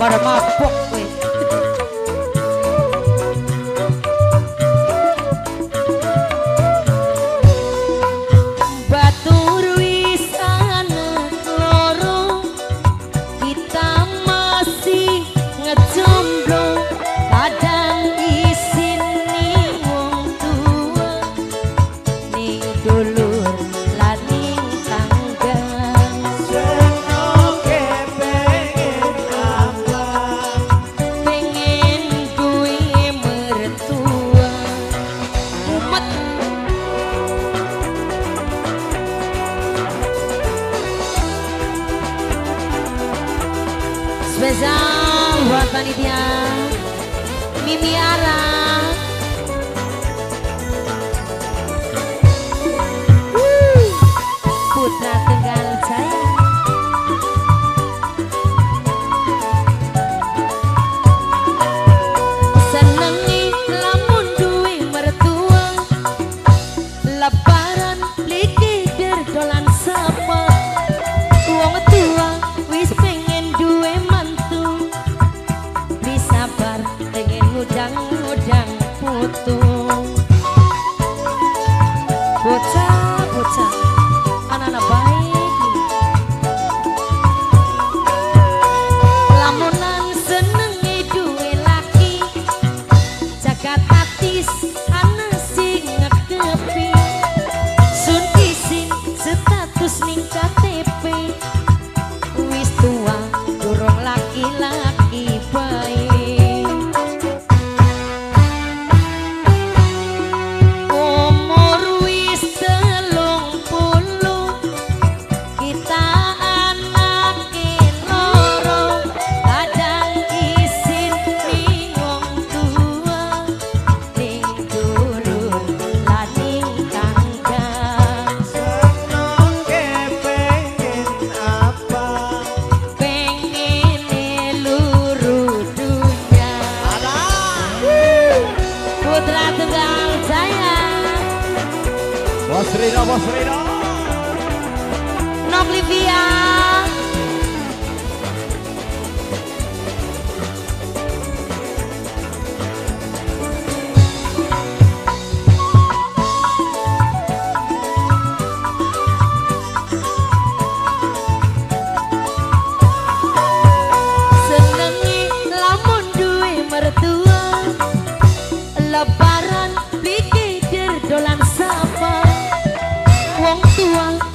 pada mabuk kowe. Batur wis anak loro, kita masih ngejomblo, kadang isin ning wong tua, ning dulur lan ning tangga. Senoke pengen apa? Pengen duwe mertua. Umet spesial buat panitia Mimi Ara. Putra Tunggal Jaya. Senengi lamun duwe mertua, lebaran likider dolan sapa. Wong tua wis pengen duwe mantu, beli sabar pengen ngudang-ngudang putu. Bocah-bocah anak-anak baik, lamunan senengi duwe laki, jaga tatis ana sing ngekepi, sun isin status ning KTP, wis tua durung laki-laki baik. Umur wis 30, kita anake loro, kadang isin ning wong tua, ning dulur lan ning tangga. Senoke pengen apa? Pengen luru dunya. Putra Tunggal Jaya. Bos Rino, Bos Rino. Noklivia. Senengi lamun duwe mertua, lebaran likider dolan sapa. Wong tua